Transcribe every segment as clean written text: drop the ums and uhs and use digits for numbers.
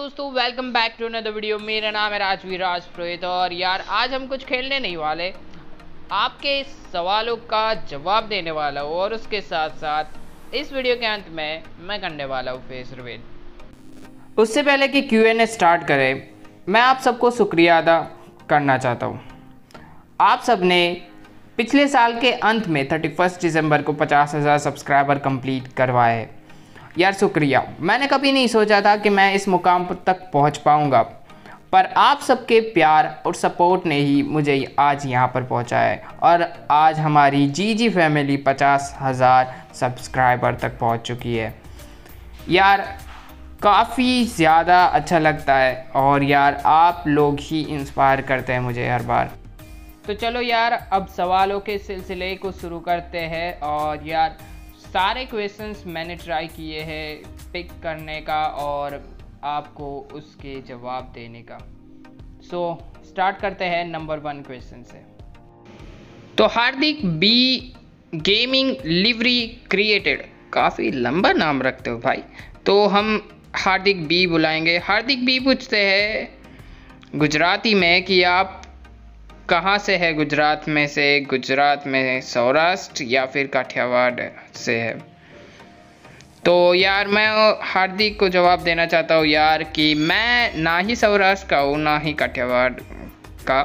दोस्तों, welcome back to another video. मेरा नाम है राजवीर राजपुरोहित और यार आज हम कुछ खेलने नहीं वाले, आपके सवालों का जवाब देने वाला हूँ और उसके साथ साथ इस वीडियो के अंत में मैं करने वाला हूँ फेस रिवील। उससे पहले कि Q&A स्टार्ट करें, मैं आप सबको शुक्रिया अदा करना चाहता हूँ। आप सब ने पिछले साल के अंत में 31 दिसंबर को 50,000 सब्सक्राइबर कंप्लीट करवाए हैं। यार शुक्रिया। मैंने कभी नहीं सोचा था कि मैं इस मुकाम तक पहुंच पाऊंगा, पर आप सबके प्यार और सपोर्ट ने ही मुझे आज यहां पर पहुंचाया है और आज हमारी जी फैमिली 50,000 सब्सक्राइबर तक पहुंच चुकी है। यार काफ़ी ज़्यादा अच्छा लगता है और यार आप लोग ही इंस्पायर करते हैं मुझे हर बार। तो चलो यार अब सवालों के सिलसिले को शुरू करते हैं और यार सारे क्वेश्चंस मैंने ट्राई किए हैं पिक करने का और आपको उसके जवाब देने का। सो स्टार्ट करते हैं नंबर 1 क्वेश्चन से। तो Hardik B gaming livery created, काफ़ी लंबा नाम रखते हो भाई, तो हम हार्दिक बी बुलाएंगे। हार्दिक बी पूछते हैं गुजराती में कि आप कहाँ से है। गुजरात में से, गुजरात में सौराष्ट्र या फिर काठियावाड़ से है। तो यार मैं हार्दिक को जवाब देना चाहता हूँ यार कि मैं ना ही सौराष्ट्र का हूँ ना ही काठियावाड़ का,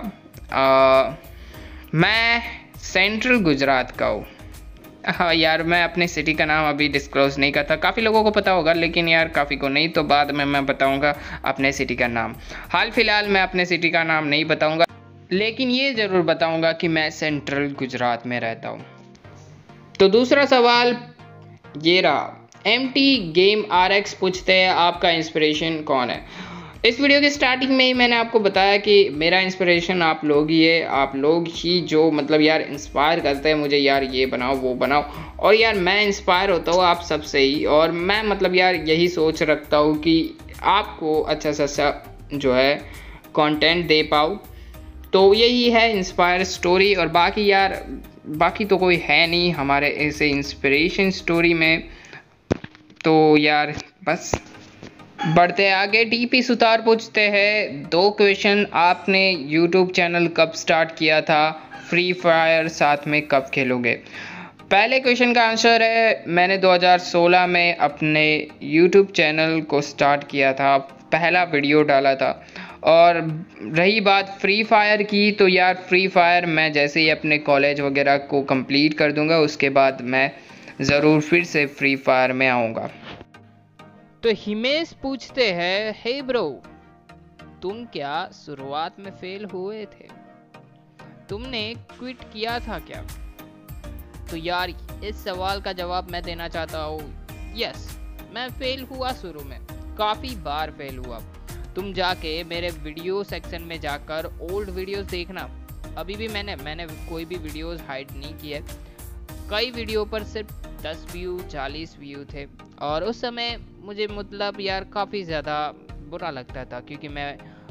मैं सेंट्रल गुजरात का हूँ। हाँ यार, मैं अपने सिटी का नाम अभी डिस्क्लोज नहीं करता, काफ़ी लोगों को पता होगा लेकिन यार काफ़ी को नहीं, तो बाद में मैं बताऊँगा अपने सिटी का नाम। हाल फिलहाल मैं अपने सिटी का नाम नहीं बताऊँगा, लेकिन ये ज़रूर बताऊंगा कि मैं सेंट्रल गुजरात में रहता हूँ। तो दूसरा सवाल ये रहा। MT गेम RX पूछते हैं आपका इंस्पिरेशन कौन है। इस वीडियो की स्टार्टिंग में ही मैंने आपको बताया कि मेरा इंस्पिरेशन आप लोग ही है, आप लोग ही जो मतलब यार इंस्पायर करते हैं मुझे, यार ये बनाओ वो बनाओ, और यार मैं इंस्पायर होता हूँ आप सबसे ही, और मैं मतलब यार यही सोच रखता हूँ कि आपको अच्छा सा जो है कंटेंट दे पाऊँ। तो यही है इंस्पायर स्टोरी, और बाकी यार बाकी तो कोई है नहीं हमारे ऐसे इंस्पिरेशन स्टोरी में। तो यार बस बढ़ते आगे। TP सुतार पूछते हैं 2 क्वेश्चन। आपने YouTube चैनल कब स्टार्ट किया था? फ्री फायर साथ में कब खेलोगे? पहले क्वेश्चन का आंसर है मैंने 2016 में अपने YouTube चैनल को स्टार्ट किया था, पहला वीडियो डाला था। और रही बात फ्री फायर की, तो यार फ्री फायर मैं जैसे ही अपने कॉलेज वगैरह को कंप्लीट कर दूंगा उसके बाद मैं ज़रूर फिर से फ्री फायर में आऊँगा। तो हिमेश पूछते हैं, हे ब्रो, तुम क्या शुरुआत में फेल हुए थे? तुमने क्विट किया था क्या? तो यार इस सवाल का जवाब मैं देना चाहता हूँ, यस मैं फेल हुआ, शुरू में काफ़ी बार फेल हुआ। तुम जाके मेरे वीडियो सेक्शन में जाकर ओल्ड वीडियोस देखना, अभी भी मैंने कोई भी वीडियोस हाइड नहीं किए। कई वीडियो पर सिर्फ 10 व्यू 40 व्यू थे और उस समय मुझे मतलब यार काफ़ी ज़्यादा बुरा लगता था, क्योंकि मैं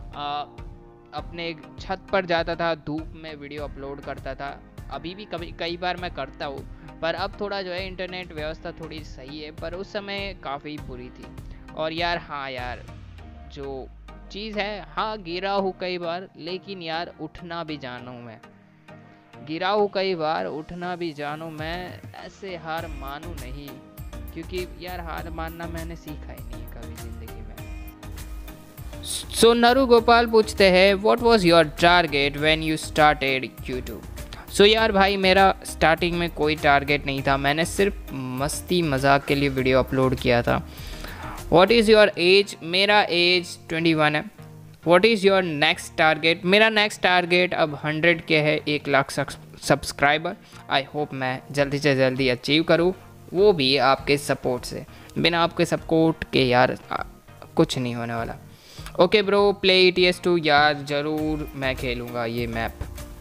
अपने छत पर जाता था, धूप में वीडियो अपलोड करता था। अभी भी कई बार मैं करता हूँ, पर अब थोड़ा जो है इंटरनेट व्यवस्था थोड़ी सही है, पर उस समय काफ़ी बुरी थी। और यार हाँ यार जो चीज़ है, हाँ गिरा हूँ कई बार, लेकिन यार उठना भी जानू मैं, गिरा हूँ कई बार, उठना भी जानू मैं, ऐसे हार मानू नहीं, क्योंकि यार हार मानना मैंने सीखा ही नहीं है कभी ज़िंदगी में। सो नरू गोपाल पूछते हैं, what was your target when you started YouTube? So यार भाई मेरा स्टार्टिंग में कोई टारगेट नहीं था, मैंने सिर्फ मस्ती मजाक के लिए वीडियो अपलोड किया था। What is your age? मेरा एज 21 है। What is your next target? मेरा नेक्स्ट टारगेट अब 100 के है, 1 लाख सब्सक्राइबर। आई होप मैं जल्दी से जल्दी अचीव करूँ, वो भी आपके सपोर्ट से। बिना आपके सपोर्ट के यार कुछ नहीं होने वाला। ओके ब्रो, प्ले ETS2 यार ज़रूर मैं खेलूँगा ये मैप।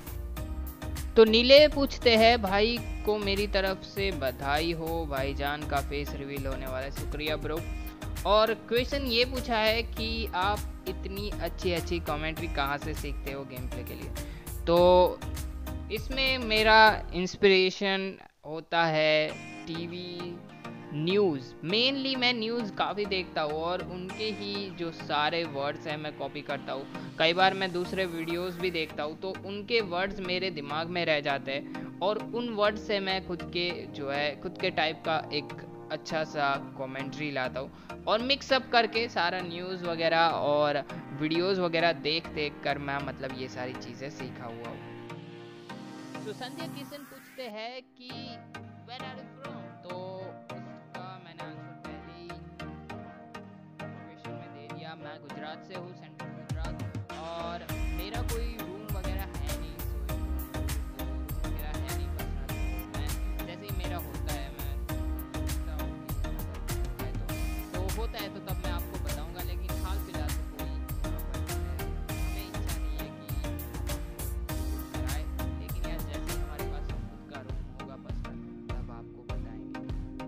तो नीले पूछते हैं, भाई को मेरी तरफ से बधाई हो, भाईजान का फेस रिवील होने वाला है। शुक्रिया ब्रो। और क्वेश्चन ये पूछा है कि आप इतनी अच्छी कमेंट्री कहाँ से सीखते हो गेम प्ले के लिए? तो इसमें मेरा इंस्पिरेशन होता है टीवी न्यूज़, मेनली मैं न्यूज़ काफ़ी देखता हूँ और उनके ही जो सारे वर्ड्स हैं मैं कॉपी करता हूँ। कई बार मैं दूसरे वीडियोस भी देखता हूँ तो उनके वर्ड्स मेरे दिमाग में रह जाते हैं और उन वर्ड्स से मैं खुद के टाइप का एक अच्छा सा कमेंट्री लाता हूँ और मिक्सअप करके सारा न्यूज़ वगैरह और वीडियोस वगैरह देख देख कर मैं मतलब ये सारी चीज़ें सीखा हुआ हूँ। तो संध्या किशन पूछते हैं कि वेयर आर यू फ्रॉम, तो उसका मैंने आंसर पहले ही क्वेश्चन में दे दिया। मैं गुजरात से हूँ, सेंट्रल गुजरात, और मेरा कोई रूम वगैरह है नहीं, रूम वगैरह है नहीं पर्सनल। मैं जैसे ही मेरा होता है मैं सोचता हूँ कि तो होता है तो तब मैं आपको बताऊँगा, लेकिन हाल फिलहाल तो कोई हमें इच्छा नहीं है कि कराए, लेकिन यार जैसे हमारे पास खुद का रूम होगा पर्सनल तब आपको बताएंगे।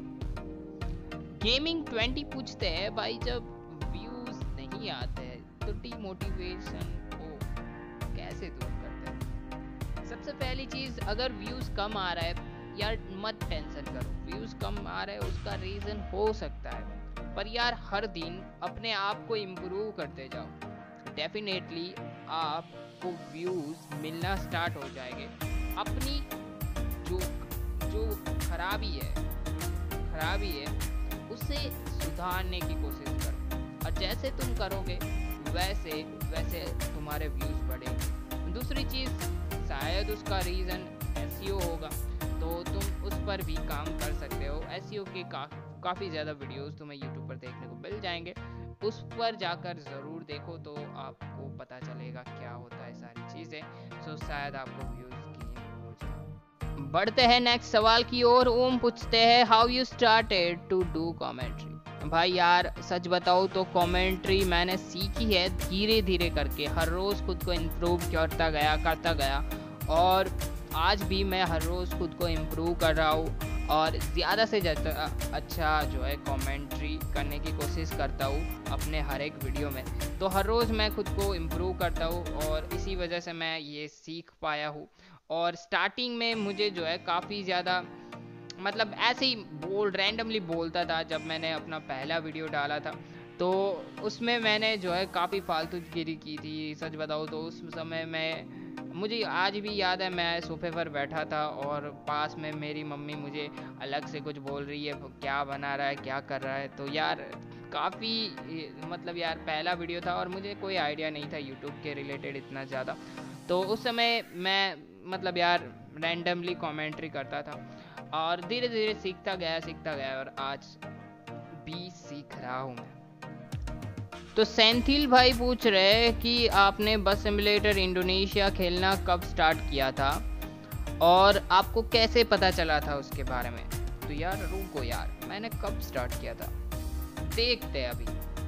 गेमिंग 20 पूछते हैं भाई जब व्यूज नहीं आते हैं तो डीमोटिवेशन को कैसे दूर करते हैं? सबसे पहली चीज, अगर व्यूज कम आ रहा है यार मत टेंशन करो, व्यूज कम आ रहा है उसका रीजन हो सकता है, पर यार हर दिन अपने आप को इम्प्रूव करते जाओ, डेफिनेटली आपको व्यूज मिलना स्टार्ट हो जाएंगे। अपनी जो जो खराबी है उसे सुधारने की कोशिश करो, और जैसे तुम करोगे वैसे वैसे तुम्हारे व्यूज बढ़ेंगे। दूसरी चीज, शायद उसका रीजन एसईओ होगा, तो तुम उस पर भी काम कर सकते हो। एसईओ के काफ़ी ज़्यादा वीडियोस तुम्हें यूट्यूब पर देखने को मिल जाएंगे, उस पर जाकर ज़रूर देखो तो आपको पता चलेगा क्या होता है सारी चीज़ें, सो शायद आपको व्यूज़ गेन हो जाए। बढ़ते हैं नेक्स्ट सवाल की ओर। ओम पूछते हैं how you started to do commentary. भाई यार सच बताओ तो कमेंट्री मैंने सीखी है धीरे धीरे करके, हर रोज़ खुद को इम्प्रूव करता गया, और आज भी मैं हर रोज़ खुद को इम्प्रूव कर रहा हूँ और ज़्यादा से ज़्यादा अच्छा जो है कमेंट्री करने की कोशिश करता हूँ अपने हर एक वीडियो में। तो हर रोज़ मैं खुद को इम्प्रूव करता हूँ और इसी वजह से मैं ये सीख पाया हूँ। और स्टार्टिंग में मुझे जो है काफ़ी ज़्यादा मतलब ऐसे ही रैंडमली बोलता था। जब मैंने अपना पहला वीडियो डाला था तो उसमें मैंने जो है काफ़ी फालतूगिरी की थी। सच बताऊँ तो उस समय मुझे आज भी याद है, मैं सोफे पर बैठा था और पास में मेरी मम्मी मुझे अलग से कुछ बोल रही है, क्या बना रहा है, क्या कर रहा है। तो यार काफ़ी मतलब यार पहला वीडियो था और मुझे कोई आइडिया नहीं था यूट्यूब के रिलेटेड इतना ज़्यादा, तो उस समय मैं मतलब यार रैंडमली कमेंट्री करता था और धीरे धीरे सीखता गया और आज भी सीख रहा हूँ मैं। तो सेंथिल भाई पूछ रहे हैं कि आपने बस सिमुलेटर इंडोनेशिया खेलना कब स्टार्ट किया था और आपको कैसे पता चला था उसके बारे में। तो यार रुको यार, मैंने कब स्टार्ट किया था देखते हैं अभी,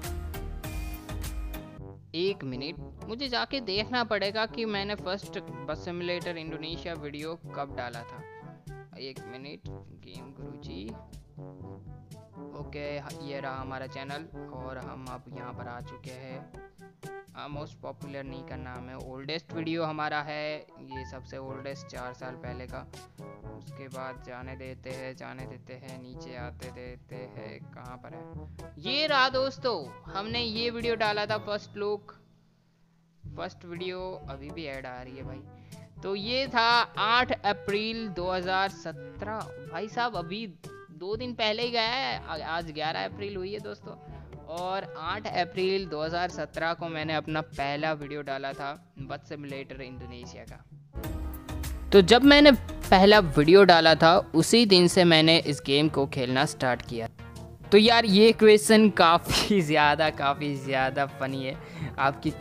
एक मिनट मुझे जाके देखना पड़ेगा कि मैंने फर्स्ट बस सिमुलेटर इंडोनेशिया वीडियो कब डाला था। एक मिनट, गेम गुरुजी, ओके ये रहा हमारा चैनल और हम अब यहाँ पर आ चुके हैं। मोस्ट पॉपुलर नहीं का नाम है, ओल्डेस्ट वीडियो हमारा है ये, सबसे ओल्डेस्ट 4 साल पहले का। उसके बाद जाने देते हैं नीचे आते देते हैं, कहाँ पर है, ये रहा दोस्तों, हमने ये वीडियो डाला था फर्स्ट लुक, फर्स्ट वीडियो, अभी भी ऐड आ रही है भाई। तो ये था 8 अप्रैल 2017 भाई साहब, अभी 2 दिन पहले ही गया है, आज 11 अप्रैल हुई है दोस्तों, और 8 अप्रैल 2017 को मैंने अपना पहला वीडियो डाला था बस सिमुलेटर इंडोनेशिया का। तो जब मैंने पहला वीडियो डाला था उसी दिन से मैंने इस गेम को खेलना स्टार्ट किया। तो यार ये क्वेश्चन काफ़ी ज़्यादा फनी है, आपकी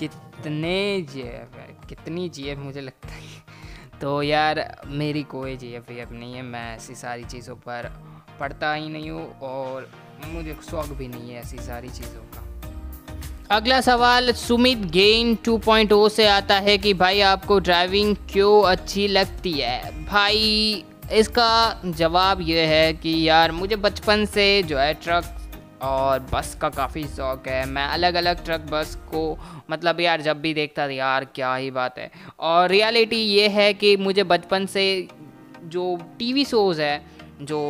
कितनी जीएफ मुझे लगता है। तो यार मेरी कोई जीएफ नहीं है, मैं ऐसी सारी चीज़ों पर पढ़ता ही नहीं हूँ और मुझे शौक भी नहीं है ऐसी सारी चीज़ों का। अगला सवाल सुमित गेन 2.0 से आता है कि भाई आपको ड्राइविंग क्यों अच्छी लगती है। भाई इसका जवाब ये है कि यार मुझे बचपन से जो है ट्रक और बस का काफ़ी शौक़ है। मैं अलग अलग ट्रक बस को मतलब यार जब भी देखता था यार क्या ही बात है। और रियलिटी ये है कि मुझे बचपन से जो टीवी शोज़ है, जो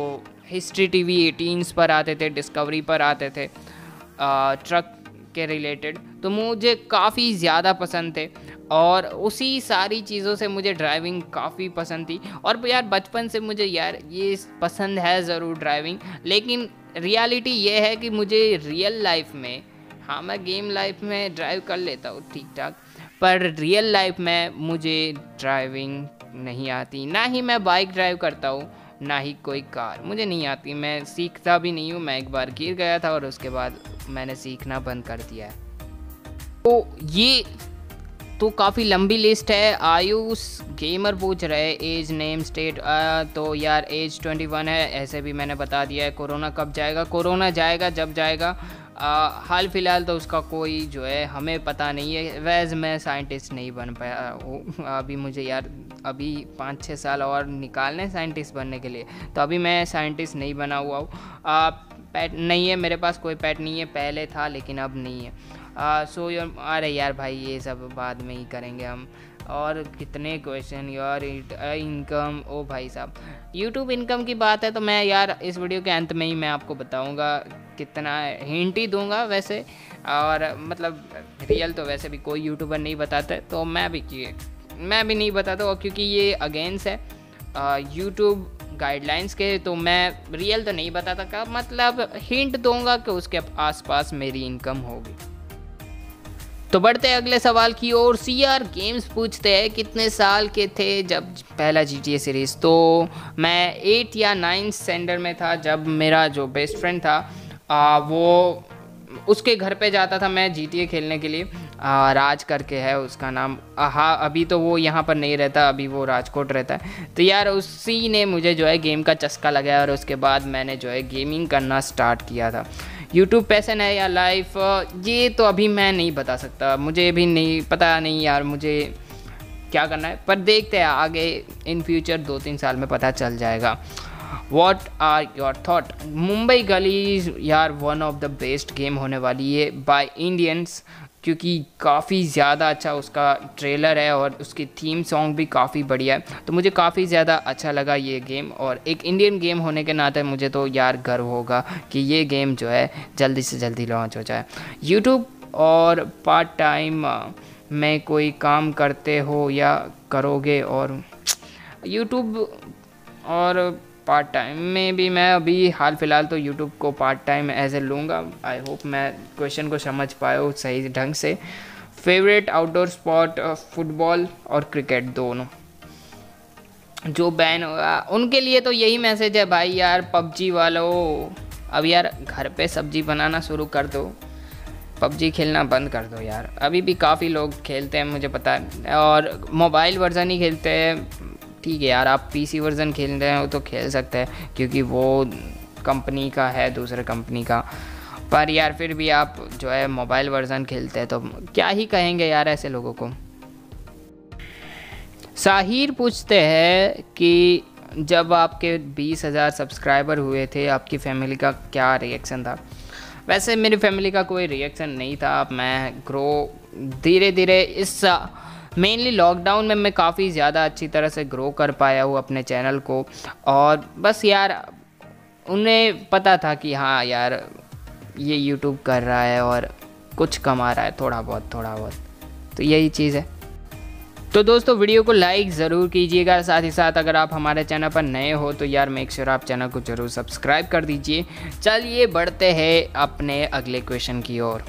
हिस्ट्री टीवी 18 पर आते थे, डिस्कवरी पर आते थे ट्रक के रिलेटेड, तो मुझे काफ़ी ज़्यादा पसंद थे और उसी सारी चीज़ों से मुझे ड्राइविंग काफ़ी पसंद थी। और यार बचपन से मुझे यार ये पसंद है ज़रूर ड्राइविंग, लेकिन रियलिटी ये है कि मुझे रियल लाइफ में, हाँ मैं गेम लाइफ में ड्राइव कर लेता हूँ ठीक ठाक, पर रियल लाइफ में मुझे ड्राइविंग नहीं आती। ना ही मैं बाइक ड्राइव करता हूँ, ना ही कोई कार, मुझे नहीं आती। मैं सीखता भी नहीं हूँ। मैं एक बार गिर गया था और उसके बाद मैंने सीखना बंद कर दिया है। तो ये तो काफ़ी लंबी लिस्ट है। आयुष गेमर पूछ रहे एज नेम स्टेट, तो यार एज 21 है, ऐसे भी मैंने बता दिया है। कोरोना कब जाएगा? कोरोना जाएगा जब जाएगा। हाल फिलहाल तो उसका कोई जो है हमें पता नहीं है। वैसे मैं साइंटिस्ट नहीं बन पाया हूँ अभी, मुझे यार अभी 5-6 साल और निकालने साइंटिस्ट बनने के लिए, तो अभी मैं साइंटिस्ट नहीं बना हुआ हूँ। पेट नहीं है मेरे पास, कोई पेट नहीं है, पहले था लेकिन अब नहीं है। अरे यार भाई ये सब बाद में ही करेंगे हम। और कितने क्वेश्चन यार, इनकम, ओ भाई साहब यूट्यूब इनकम की बात है तो मैं यार इस वीडियो के अंत में ही मैं आपको बताऊंगा, कितना हिंट ही दूंगा वैसे। और मतलब रियल तो वैसे भी कोई यूट्यूबर नहीं बताता है, तो मैं भी नहीं बताता हूँ क्योंकि ये अगेंस्ट है यूट्यूब गाइडलाइंस के। तो मैं रियल तो नहीं बताता का मतलब हिंट दूंगा कि उसके आसपास मेरी इनकम होगी। तो बढ़ते हैं अगले सवाल की ओर। CR गेम्स पूछते हैं कितने साल के थे जब पहला GTA सीरीज़? तो मैं 8 या 9 स्टैंडर्ड में था जब मेरा जो बेस्ट फ्रेंड था वो उसके घर पे जाता था मैं GTA खेलने के लिए। राज करके है उसका नाम। हाँ अभी तो वो यहाँ पर नहीं रहता, अभी वो राजकोट रहता है। तो यार उसी ने मुझे जो है गेम का चस्का लगाया और उसके बाद मैंने जो है गेमिंग करना स्टार्ट किया था। यूट्यूब पैशन है या लाइफ, ये तो अभी मैं नहीं बता सकता, मुझे भी नहीं पता नहीं यार मुझे क्या करना है, पर देखते हैं आगे इन फ्यूचर 2-3 साल में पता चल जाएगा। What are your thought? Mumbai गलीज यार one of the best game होने वाली है बाय इंडियंस, क्योंकि काफ़ी ज़्यादा अच्छा उसका ट्रेलर है और उसकी थीम सॉन्ग भी काफ़ी बढ़िया है। तो मुझे काफ़ी ज़्यादा अच्छा लगा ये गेम, और एक इंडियन गेम होने के नाते मुझे तो यार गर्व होगा कि ये गेम जो है जल्दी से जल्दी लॉन्च हो जाए। यूट्यूब और पार्ट टाइम में कोई काम करते हो या करोगे? और यूट्यूब और पार्ट टाइम में भी मैं अभी हाल फिलहाल तो यूट्यूब को पार्ट टाइम एज ए लूँगा। आई होप मैं क्वेश्चन को समझ पाया सही ढंग से। फेवरेट आउटडोर स्पॉट फुटबॉल और क्रिकेट दोनों। जो बैन होगा उनके लिए तो यही मैसेज है भाई यार, पबजी वालों अब यार घर पे सब्जी बनाना शुरू कर दो, पबजी खेलना बंद कर दो यार। अभी भी काफ़ी लोग खेलते हैं मुझे पता है, और मोबाइल वर्जन ही खेलते हैं। ठीक है यार, आप PC वर्जन खेल रहे हो तो खेल सकते हैं क्योंकि वो कंपनी का है, दूसरे कंपनी का, पर यार फिर भी आप जो है मोबाइल वर्जन खेलते हैं तो क्या ही कहेंगे यार ऐसे लोगों को। साहिर पूछते हैं कि जब आपके 20,000 सब्सक्राइबर हुए थे आपकी फैमिली का क्या रिएक्शन था? वैसे मेरी फैमिली का कोई रिएक्शन नहीं था। मैं ग्रो धीरे धीरे इस मेनली लॉकडाउन में मैं काफ़ी ज़्यादा अच्छी तरह से ग्रो कर पाया हूँ अपने चैनल को, और बस यार उन्हें पता था कि हाँ यार ये यूट्यूब कर रहा है और कुछ कमा रहा है थोड़ा बहुत, तो यही चीज़ है। तो दोस्तों वीडियो को लाइक ज़रूर कीजिएगा, साथ ही साथ अगर आप हमारे चैनल पर नए हो तो यार मेक श्योर आप चैनल को ज़रूर सब्सक्राइब कर दीजिए। चलिए बढ़ते हैं अपने अगले क्वेश्चन की ओर।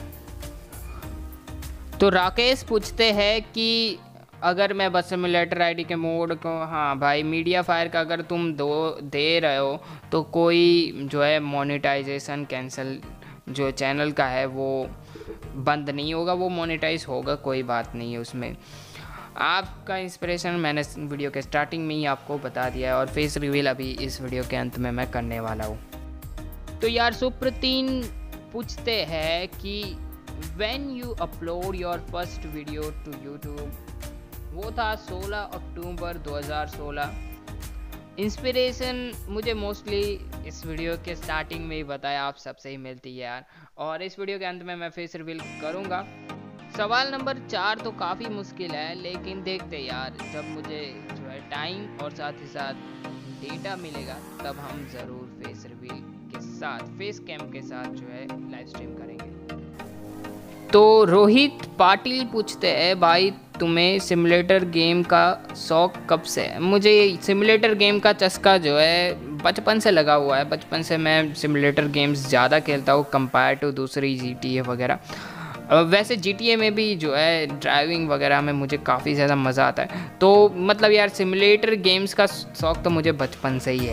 तो राकेश पूछते हैं कि अगर मैं बस सिमुलेटर आईडी के मोड को, हाँ भाई मीडिया फायर का अगर तुम दे रहे हो तो कोई जो है मोनेटाइजेशन कैंसिल जो चैनल का है वो बंद नहीं होगा, वो मोनेटाइज होगा, कोई बात नहीं है उसमें। आपका इंस्पिरेशन मैंने वीडियो के स्टार्टिंग में ही आपको बता दिया है, और फेस रिवील अभी इस वीडियो के अंत में मैं करने वाला हूँ। तो यार सुप्रतीन पूछते हैं कि when you upload your first video to YouTube? वो था 16 अक्टूबर 2016। इंस्पिरेशन मुझे मोस्टली इस वीडियो के स्टार्टिंग में ही बताया, आप सबसे ही मिलती है यार, और इस वीडियो के अंत में मैं फेस रिवील करूँगा। सवाल नंबर 4 तो काफ़ी मुश्किल है, लेकिन देखते यार जब मुझे जो है टाइम और साथ ही साथ डेटा मिलेगा तब हम ज़रूर फेस रिवील के साथ, फेस कैम के साथ जो है लाइव स्ट्रीम करेंगे। तो रोहित पाटिल पूछते हैं, भाई तुम्हें सिमुलेटर गेम का शौक़ कब से है? मुझे सिमुलेटर गेम का चस्का जो है बचपन से लगा हुआ है। बचपन से मैं सिमुलेटर गेम्स ज़्यादा खेलता हूँ कंपेयर टू दूसरी GTA वगैरह। वैसे GTA में भी जो है ड्राइविंग वगैरह में मुझे काफ़ी ज़्यादा मज़ा आता है। तो मतलब यार सिमुलेटर गेम्स का शौक़ तो मुझे बचपन से ही है।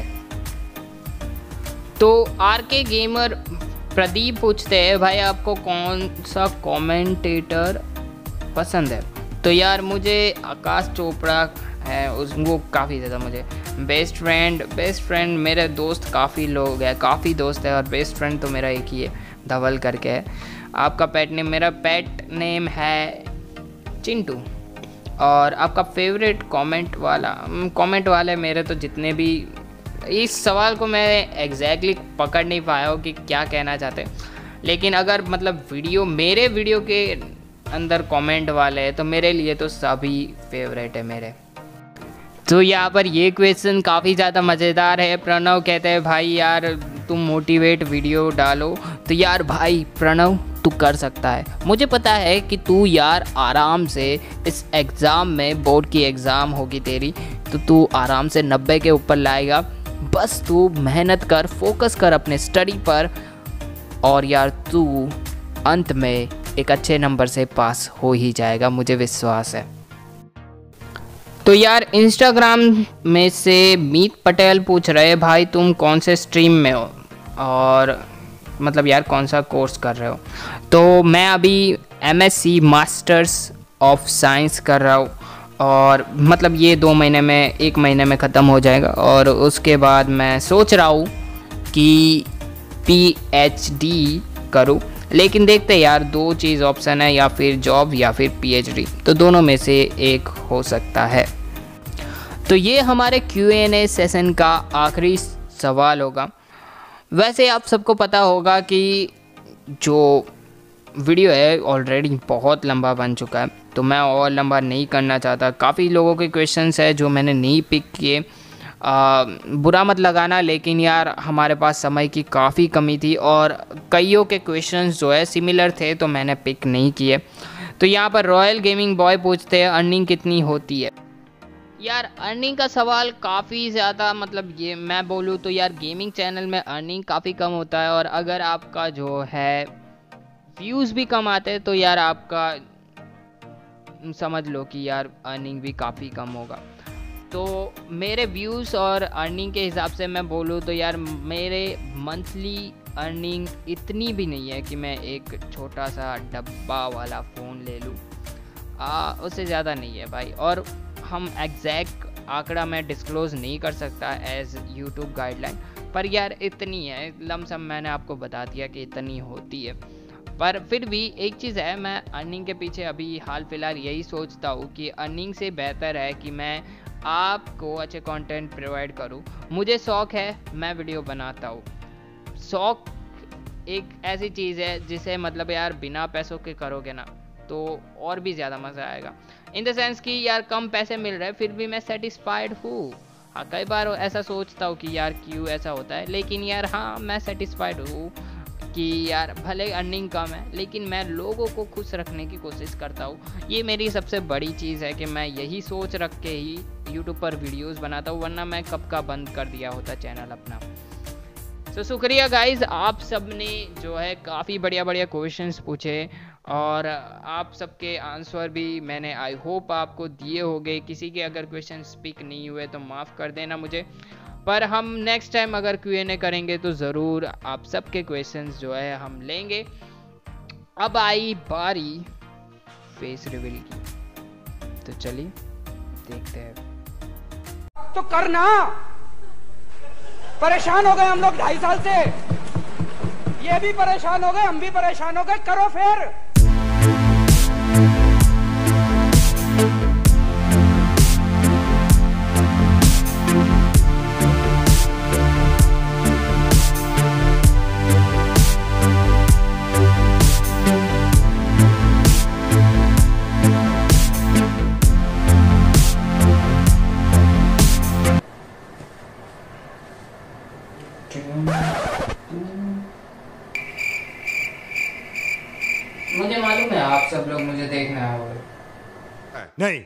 तो RK गेमर प्रदीप पूछते हैं, भाई आपको कौन सा कमेंटेटर पसंद है? तो यार मुझे आकाश चोपड़ा है, वो काफ़ी ज़्यादा मुझे बेस्ट फ्रेंड मेरे दोस्त काफ़ी लोग हैं, काफ़ी दोस्त है, और बेस्ट फ्रेंड तो मेरा एक ही है, धवल करके है। आपका पेट नेम? मेरा पेट नेम है चिंटू। और आपका फेवरेट कमेंट वाले मेरे तो जितने भी, इस सवाल को मैं एग्जैक्टली पकड़ नहीं पाया हूँ कि क्या कहना चाहते हैं, लेकिन अगर मतलब मेरे वीडियो के अंदर कमेंट वाले हैं तो मेरे लिए तो सभी फेवरेट है मेरे। तो यहाँ पर ये क्वेश्चन काफ़ी ज़्यादा मज़ेदार है। प्रणव कहते हैं, भाई यार तुम मोटिवेट वीडियो डालो। तो यार भाई प्रणव तू कर सकता है, मुझे पता है कि तू यार आराम से इस एग्ज़ाम में, बोर्ड की एग्ज़ाम होगी तेरी, तो तू आराम से 90 के ऊपर लाएगा। बस तू मेहनत कर, फोकस कर अपने स्टडी पर, और यार तू अंत में एक अच्छे नंबर से पास हो ही जाएगा, मुझे विश्वास है। तो यार इंस्टाग्राम में से मीत पटेल पूछ रहे, भाई तुम कौन से स्ट्रीम में हो और मतलब यार कौन सा कोर्स कर रहे हो? तो मैं अभी MSc मास्टर्स ऑफ साइंस कर रहा हूँ, और मतलब ये 1 महीने में ख़त्म हो जाएगा, और उसके बाद मैं सोच रहा हूँ कि PhD करूँ। लेकिन देखते यार 2 चीज़ ऑप्शन है, या फिर जॉब या फिर PhD, तो दोनों में से एक हो सकता है। तो ये हमारे Q&A सेशन का आखिरी सवाल होगा। वैसे आप सबको पता होगा कि जो वीडियो है ऑलरेडी बहुत लंबा बन चुका है, तो मैं और लंबा नहीं करना चाहता। काफ़ी लोगों के क्वेश्चंस है जो मैंने नहीं पिक किए, बुरा मत लगाना, लेकिन यार हमारे पास समय की काफ़ी कमी थी, और कईयों के क्वेश्चंस जो है सिमिलर थे, तो मैंने पिक नहीं किए। तो यहाँ पर रॉयल गेमिंग बॉय पूछते हैं, अर्निंग कितनी होती है? यार अर्निंग का सवाल काफ़ी ज़्यादा, मतलब ये मैं बोलूँ तो यार गेमिंग चैनल में अर्निंग काफ़ी कम होता है, और अगर आपका जो है व्यूज़ भी कम आते हैं तो यार आपका समझ लो कि यार अर्निंग भी काफ़ी कम होगा। तो मेरे व्यूज़ और अर्निंग के हिसाब से मैं बोलूँ तो यार मेरे मंथली अर्निंग इतनी भी नहीं है कि मैं एक छोटा सा डब्बा वाला फ़ोन ले लूँ, उससे ज़्यादा नहीं है भाई। और हम एग्जैक्ट आंकड़ा मैं डिस्क्लोज़ नहीं कर सकता एज यूट्यूब गाइडलाइन, पर यार इतनी है, लमसम मैंने आपको बता दिया कि इतनी होती है। पर फिर भी एक चीज़ है, मैं अर्निंग के पीछे अभी हाल फिलहाल यही सोचता हूँ कि अर्निंग से बेहतर है कि मैं आपको अच्छे कंटेंट प्रोवाइड करूँ। मुझे शौक़ है, मैं वीडियो बनाता हूँ। शौक़ एक ऐसी चीज़ है जिसे मतलब यार बिना पैसों के करोगे ना तो और भी ज़्यादा मज़ा आएगा। इन द सेंस कि यार कम पैसे मिल रहे हैं फिर भी मैं सेटिस्फाइड हूँ। हाँ, कई बार ऐसा सोचता हूँ कि यार क्यों ऐसा होता है, लेकिन यार हाँ मैं सेटिस्फाइड हूँ कि यार भले अर्निंग कम है लेकिन मैं लोगों को खुश रखने की कोशिश करता हूँ। ये मेरी सबसे बड़ी चीज़ है कि मैं यही सोच रख के ही यूट्यूब पर वीडियोस बनाता हूँ, वरना मैं कब का बंद कर दिया होता चैनल अपना। तो शुक्रिया गाइज, आप सब ने जो है काफ़ी बढ़िया बढ़िया क्वेश्चंस पूछे और आप सबके आंसर भी मैंने आई होप आपको दिए होंगे। किसी के अगर क्वेश्चन पिक नहीं हुए तो माफ़ कर देना मुझे, पर हम नेक्स्ट टाइम अगर Q&A करेंगे तो ज़रूर आप सबके क्वेश्चंस जो है हम लेंगे। अब आई बारी फेस रिवील की, तो चलिए देखते हैं। तो करना, परेशान हो गए हम लोग 2.5 साल से, ये भी परेशान हो गए, हम भी परेशान हो गए, करो फिर। दिखाओगे? नहीं।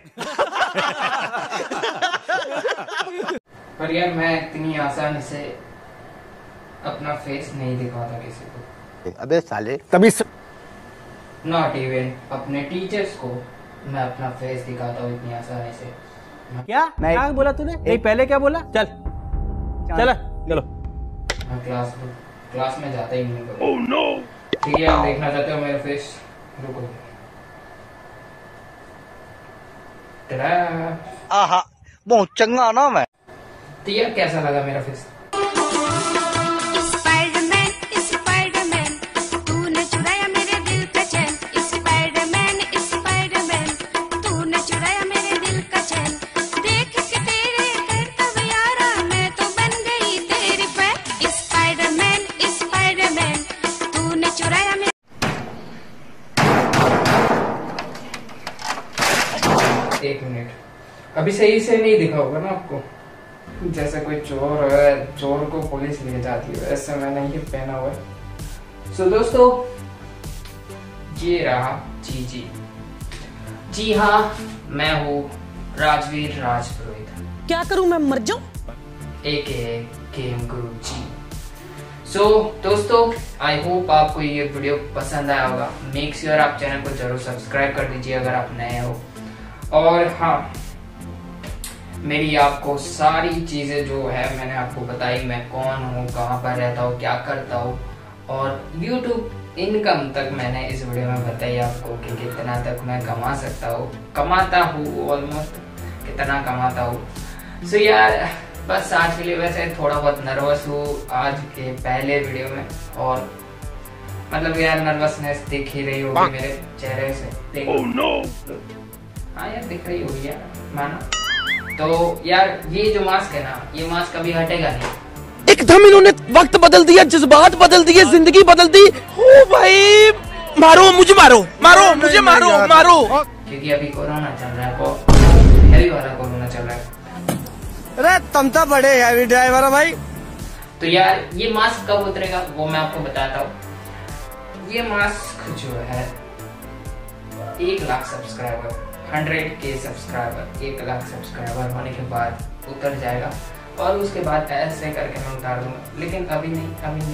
पर यार मैं इतनी आसानी से अपना फेस नहीं दिखाता किसी को। अबे साले तभी नॉट इवन अपने टीचर्स को मैं अपना फेस दिखाता हूँ इतनी आसानी से। क्या बोला तूने? नहीं पहले क्या बोला? चल चलो मैं क्लास में जाता ही नहीं करूँ। oh, no! ठीक है, आप देखना चाहते हो मेरा फेस? रुको। आहा बहुत चंगा ना मैं। तो यार कैसा लगा मेरा फेस? स्पाइडरमैन तूने चुराया मेरे दिल का चैन। स्पाइडरमैन तूने चुराया मेरे दिल का चैन। देख के तेरे करतब यारा मैं तो बन गई तेरी फैन। स्पाइडरमैन तूने चुराया मेरे। एक मिनट, अभी सही से नहीं दिखा होगा ना आपको? जैसे कोई चोर है, चोर को पुलिस ले जाती है, ऐसे मैंने ये पहना हुआ है। सो दोस्तों, ये रहा जी हाँ, मैं हूँ राजवीर राजपुरोहित। क्या करूं मैं, मर जाऊं? AKA गेम गुरु जी। सो दोस्तों, आई होप आपको ये वीडियो पसंद आया होगा। मेक श्योर आप चैनल को जरूर सब्सक्राइब कर दीजिए अगर आप नए हो। और हाँ, मेरी आपको सारी चीजें जो है मैंने आपको बताई, मैं कौन हूँ, कहाँ पर रहता हूँ, क्या करता हूँ, और YouTube इनकम तक मैंने इस वीडियो में बताई आपको कि कितना तक मैं कमाता हूँ ऑलमोस्ट कितना कमाता हूँ। सो यार बस आज के लिए वैसे थोड़ा बहुत नर्वस हूँ आज के पहले वीडियो में, और मतलब यार नर्वसनेस दिख ही रही होगी मेरे चेहरे से। oh, no. हाँ यार दिख रही होगी यार, माना। तो यार ये जो मास्क है ना, ये मास्क कभी हटेगा नहीं। एकदम इन्होंने वक्त बदल दिया, जज्बात बदल दिए, जिंदगी बदल दी। ओ भाई मारो मुझे, मारो मुझे, मारो। क्योंकि अभी कोरोना चल रहा है, हैवी वाला कोरोना चल रहा है। अरे तुम तो बड़े हैवी ड्राइवर हो भाई। तो यार ये मास्क कब उतरेगा वो मैं आपको बताता हूँ। ये मास्क जो है 1 lakh subscriber, 100K subscriber, 1 lakh subscriber होने के बाद उतर जाएगा, और उसके बाद ऐसे करके मैं उतार दूंगा। लेकिन अभी नहीं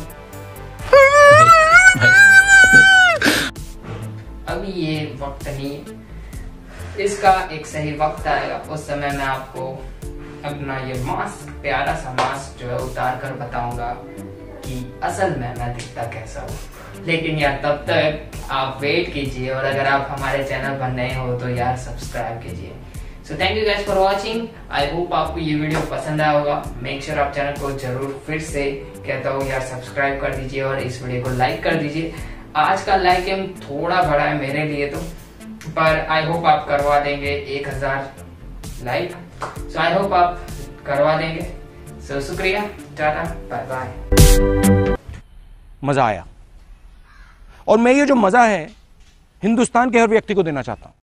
अभी ये वक्त नहीं, इसका एक सही वक्त आएगा, उस समय मैं आपको अपना ये मास्क, प्यारा सा मास्क जो है उतार कर बताऊंगा कि असल में मैं दिखता कैसा हूँ। लेकिन यार तब तक आप वेट कीजिए, और अगर आप हमारे चैनल पर नए हो तो यार सब्सक्राइब कीजिए। So thank you guys for watching. I hope आपको ये वीडियो पसंद आया होगा। मेक श्योर आप चैनल को जरूर फिर से कहता हूँ यार सब्सक्राइब कर दीजिए, और इस वीडियो को लाइक कर दीजिए। आज का लाइक एम थोड़ा बड़ा है मेरे लिए तो, पर आई होप आप करवा देंगे 1000 लाइक। सो आई होप आप करवा देंगे। सो शुक्रिया, टाटा, बाय बाय। मजा आया, और मैं ये जो मजा है हिंदुस्तान के हर व्यक्ति को देना चाहता हूं।